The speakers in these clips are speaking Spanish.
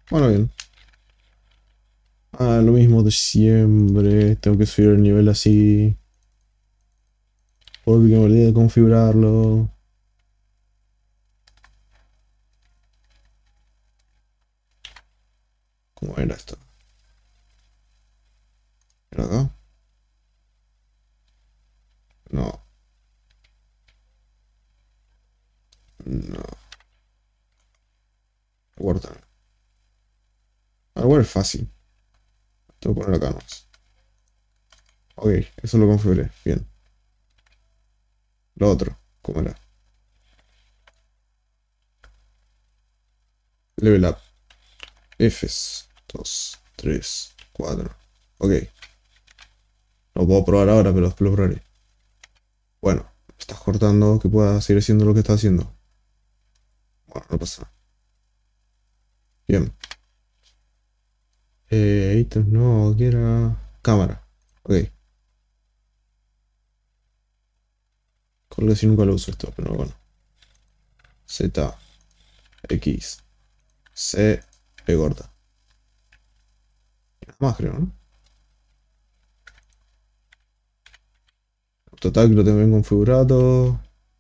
Bueno, bien. Ah, lo mismo de siempre. Tengo que subir el nivel así. Porque me olvidé de configurarlo. ¿Cómo era esto? ¿Era acá? No, no. Guarda. Igual es fácil. Tengo que poner acá nomás. Ok, eso lo configuré. Bien. Lo otro. ¿Cómo era? Level up. Fs. 2, 3, 4. Ok. Lo puedo probar ahora, pero después lo probaré. Bueno, me estás cortando que pueda seguir haciendo lo que está haciendo. Bueno, no pasa nada. Bien. Ítems no, que era. Cámara. Ok. Creo que si nunca lo uso esto, pero bueno. Z, X, C, E corta. Y nada más creo, ¿no? Total que lo tengo bien configurado.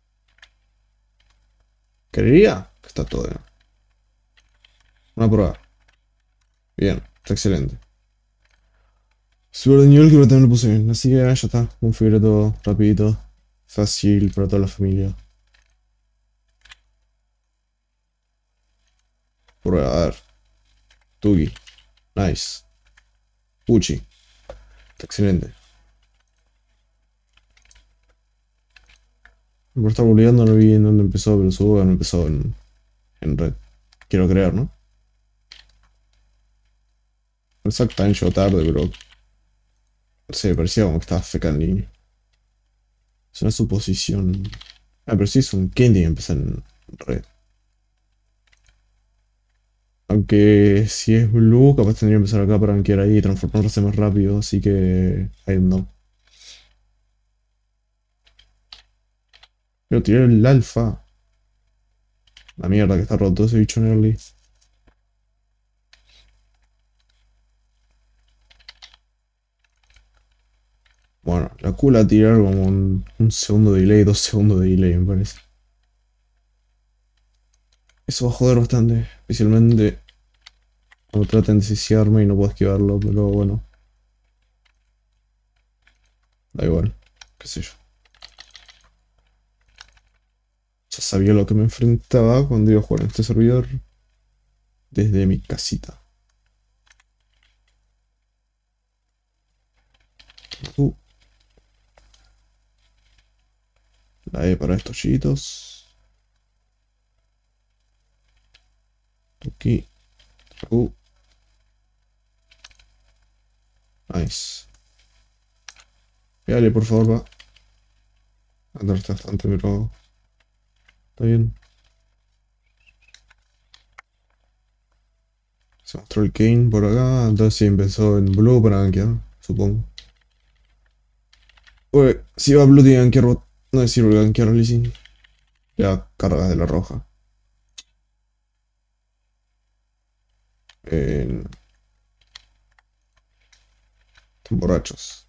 Creería que está todo bien. Una prueba. Bien, está excelente. Sube de nivel que también lo puse bien. Así que ya está. Configuré todo rapidito. Fácil para toda la familia. Prueba, a ver. Tugi. Nice. Uchi. Está excelente. Por estar volviendo no vi en dónde empezó, pero supongo que no empezó en red. Quiero creer, ¿no? Exactamente yo tarde, pero no sé, parecía como que estaba feca en línea. Es una suposición. Ah, pero sí es un Candy empezar en red. Aunque si es blue, capaz tendría que empezar acá para banquear ahí y transformarse más rápido, así que. I don't know. Pero tiré el alfa. La mierda que está roto ese bicho en early. Bueno, la Q la tirar como un segundo de delay, 2 segundos de delay, me parece. Eso va a joder bastante, especialmente cuando traten de siciarme y no puedo esquivarlo, pero bueno, da igual, qué sé yo. Ya sabía lo que me enfrentaba cuando iba a jugar en este servidor desde mi casita. Uh, la E para estos chiquitos. Aquí. Uh, nice. Dale, por favor, va. Andar bastante, pero está bien. Se mostró el Kane por acá. Entonces sí empezó en blue para gankear, supongo. Uy, si va blue tiene gankear bot. No es sirve gankear Lee Sin. Ya cargas de la roja. Están borrachos.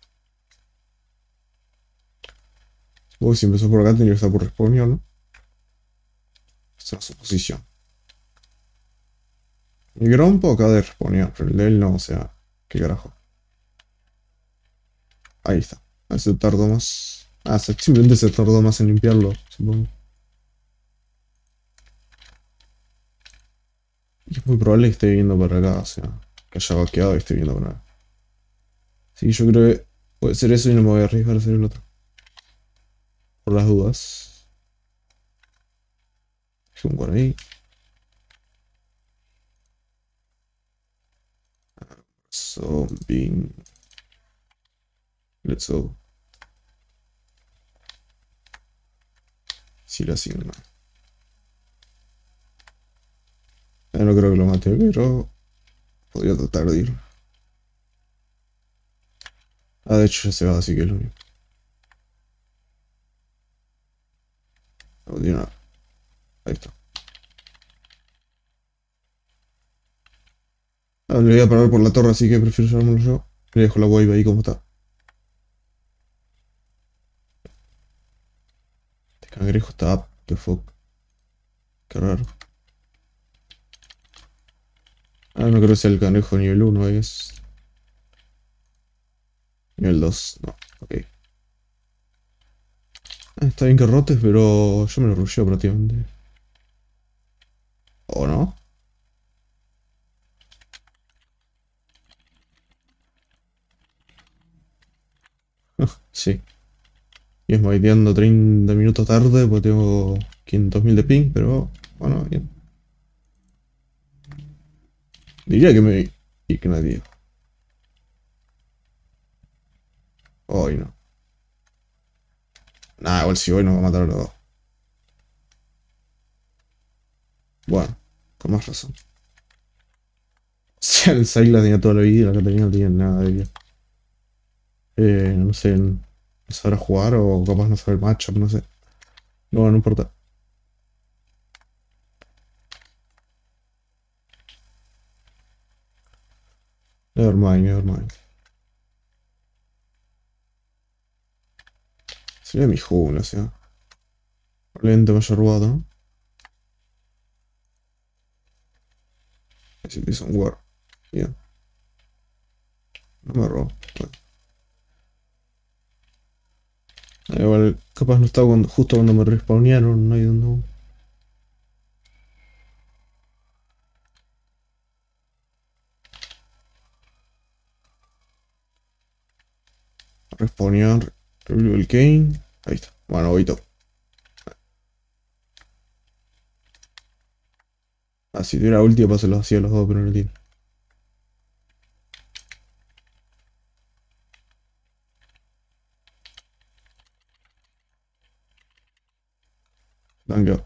Uy, si empezó por acá tenía que estar por respawnear, ¿no? Esa es su posición. Mi Grompo acaba de respawnear, pero el de él no, o sea, qué carajo. Ahí está. A ver si tardó más. Ah, simplemente se tardó más en limpiarlo, supongo. Y es muy probable que esté viniendo para acá, o sea, que haya vaqueado y esté viniendo para acá. Sí, yo creo que puede ser eso y no me voy a arriesgar a hacer el otro. Por las dudas. Dejemos por ahí. Zombie. Let's go. Si la asigna. No creo que lo mate, pero podría tratar de ir. Ah, de hecho ya se va, así que es lo mismo. Continuar. Ahí está. Ah, le voy a parar por la torre, así que prefiero llevármelo yo. Le dejo la wave ahí como está. Este cangrejo está up. The fuck. Qué raro. Ah, no creo que sea el cangrejo nivel 1, es. Nivel 2, no. Ok. Ah, está bien que rotes, pero yo me lo rusheo prácticamente. ¿O no? Sí. Y es maiteando 30 minutos tarde porque tengo 500.000 de ping, pero bueno, bien. Diría que me... Y que nadie. Hoy no. Nah, igual si hoy nos va a matar a los dos. Bueno, con más razón. O sea, el Sylas tenía toda la vida y la Catarina no tenía nada de vida. No sé, no sabrá jugar o capaz no sabe el matchup, no sé. No, no importa. Never mind, never mind. Sería mi jungla, o sea. Probablemente me haya robado, ¿no? Ese es un war. Bien, no me robó. Bueno, igual, capaz no estaba justo cuando me respawnearon, no hay donde. Respawnear. Revive el Kane. Ahí está. Bueno, voy todo. Ah, si tuviera ulti, pues se los hacía a los dos, pero no tiene. Danke.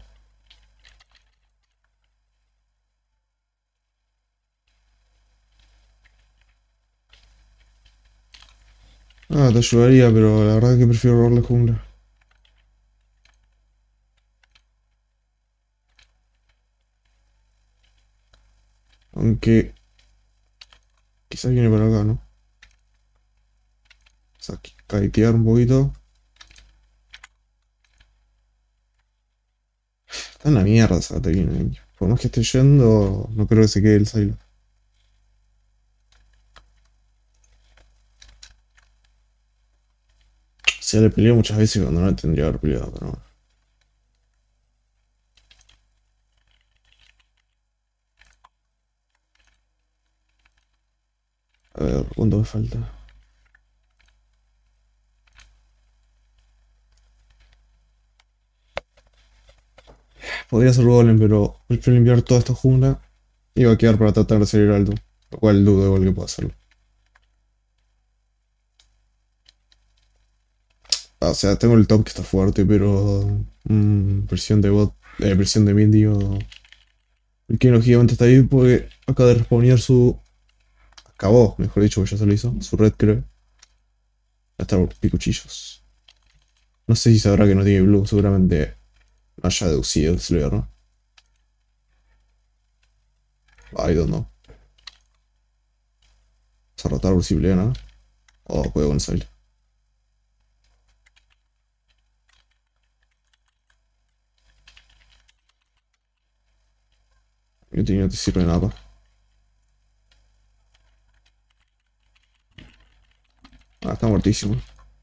Ah, te ayudaría, pero la verdad que prefiero robarle jungla. Aunque quizás viene para acá, ¿no? O sea, kitear un poquito. Está en la mierda esa Catarina, por más que esté yendo, no creo que se quede el silo. Se le peleó muchas veces cuando no le tendría que haber peleado, pero bueno. A ver, ¿cuánto me falta? Podría ser golem, pero prefiero limpiar toda esta jungla y va a quedar para tratar de salir alto. Lo cual dudo igual que pueda hacerlo. Ah, o sea, tengo el top que está fuerte, pero presión de bot, presión de mid, digo. El que lógicamente está ahí porque acaba de respawnear su. Acabó, mejor dicho, porque ya se lo hizo. Su red, creo. Ya está por picuchillos. No sé si sabrá que no tiene blue, seguramente haya deducido, se lo ¿no? I don't know. Vamos a rotar por si pelea, ¿no? O puede con salir. No te sirve de nada. Ah, está muertísimo.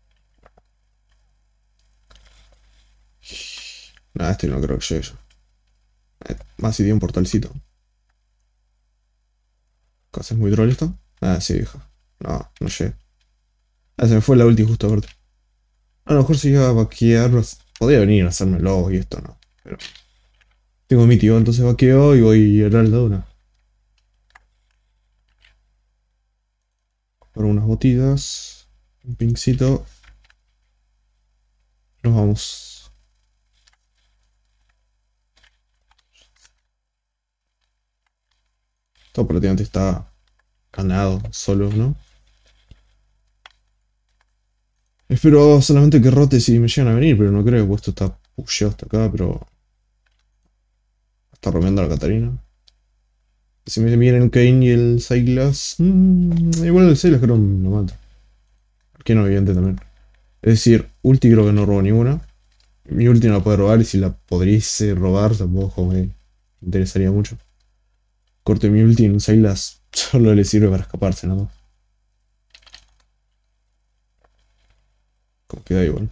Nada, este no creo que llegue yo. Más si tiene un portalcito. ¿Qué es muy troll esto? Ah, sí, hija. No, no llegué. Ah, se me fue la ulti justo aparte. A lo mejor si iba a vaquear, podría venir a hacerme lobo y esto no. Pero tengo mi tío, entonces vaqueo y voy a heraldo de una. Por unas botitas. Un pincito. Nos vamos. Todo prácticamente está ganado, solo, ¿no? Espero solamente que rote si me llegan a venir, pero no creo, que esto está pusheado hasta acá, pero está romeando a la Catarina. Si me vienen un Kane y el Silas. Igual el Silas creo que lo mato. Que no, evidente también. Es decir, ulti creo que no robo ninguna. Mi ulti no la puede robar y si la podriese robar tampoco me interesaría mucho. Corte mi ulti en un Silas solo le sirve para escaparse nada más. Como queda igual.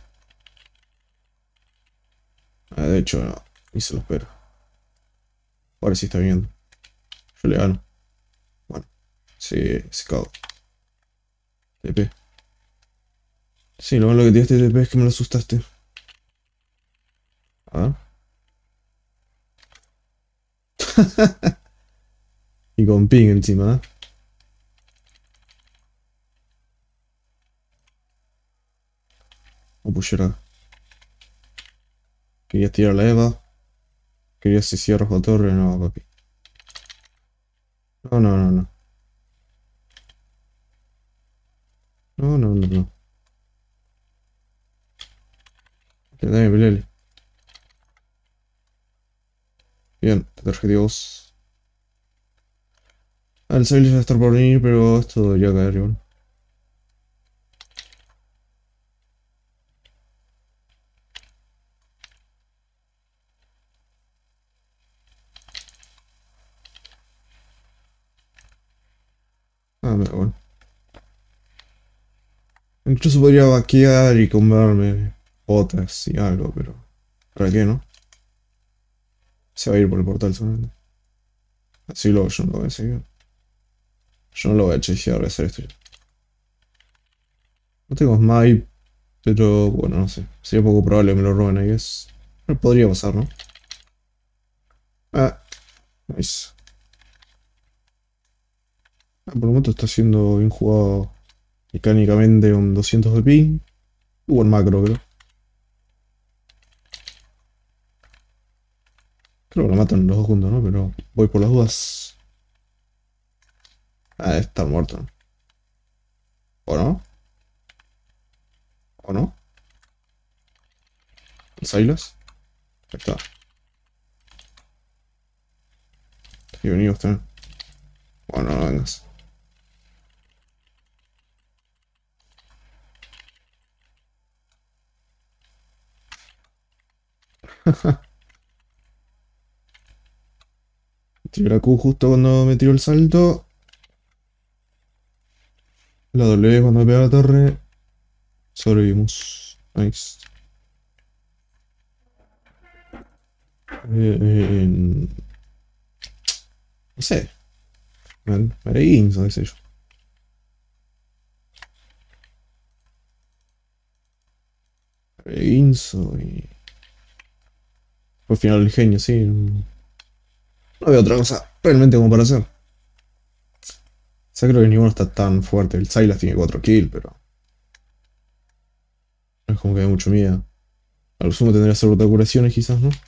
De hecho, no. Ni se lo espero. Ahora sí está viendo. Yo le gano. Bueno. Sí, se cago. TP. Sí, lo malo que tiraste TP es que me lo asustaste. A ver. Y con ping encima, ¿eh? O pusher. Querías tirar la Eva. Querías si cierras la torre. No, papi. No, no, no, no. No, no, no, no. Dame, pelele. Bien, te tarjeté vos. Ah, el Silas ya está por venir, pero esto debería caer igual. Ah, me da bueno. Incluso podría vaquear y comprarme botas y algo, pero. ¿Para qué, no? Se va a ir por el portal solamente. Así lo yo no lo voy a seguir. Yo no lo voy a chequear, voy a hacer esto yo. No tengo Smite, pero bueno, no sé. Sería poco probable que me lo roben ahí. Pero podría pasar, ¿no? Ah, nice. Ah, por el momento está siendo bien jugado mecánicamente con 200 de ping. Buen macro, creo. Creo que lo matan los dos juntos, ¿no? Pero voy por las dudas. Ah, debe estar muerto, ¿no? ¿O no? ¿O no? ¿El Silas? Ahí está. Y venimos también. Bueno, no vengas. Tiré la Q justo cuando me tiró el salto. La W cuando me pega la torre. Sobrevivimos. Nice. No sé. Me haré Inzo, qué sé yo. Me haré Inzo y. Fue final del genio, sí. No veo otra cosa realmente como para hacer. O sea, creo que ninguno está tan fuerte. El Sylas tiene 4 kills, pero no es como que hay mucho miedo. A lo sumo tendría que hacer curaciones quizás, ¿no?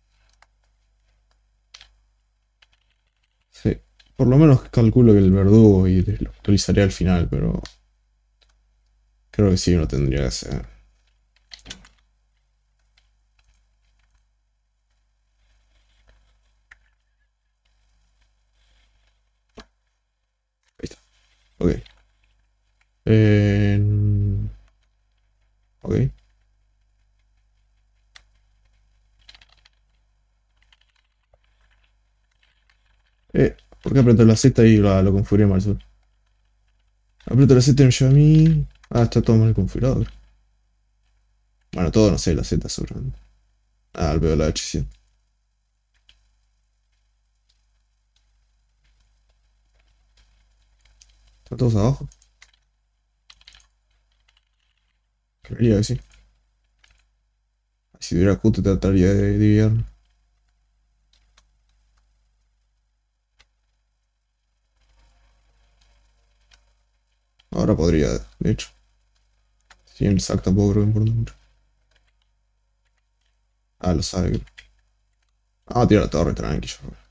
Sí. Por lo menos calculo que el verdugo y lo actualizaré al final, pero creo que sí, uno tendría que hacer. Ahí está. Ok. Eh, ok. ¿Por qué aprieto la Z y lo configuré mal? Aprieto la Z y me lleva a mí. Ah, está todo mal configurado. Bueno, todo no sé, la Z seguramente. Ah, veo la H100. ¿Están todos abajo? Creería que sí. Si hubiera Q te trataría de dividir. Ahora podría, de hecho. Si el sac tampoco creo que importa mucho. Ah, lo sabe, creo. Ah, tira la torre, tranquilo.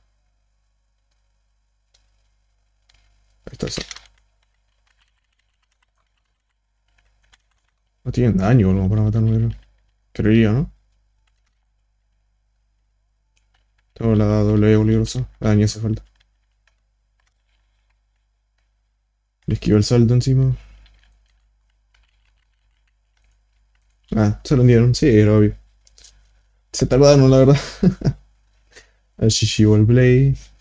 Ahí está el sac. No tienen daño como para matarme, creo. Creería, ¿no? Tengo la W peligrosa. Ah, ni hace falta. Le esquivo el salto encima. Ah, se lo hundieron. Sí, era obvio. Se tardaron, la verdad. Al Shishi Ball Blade.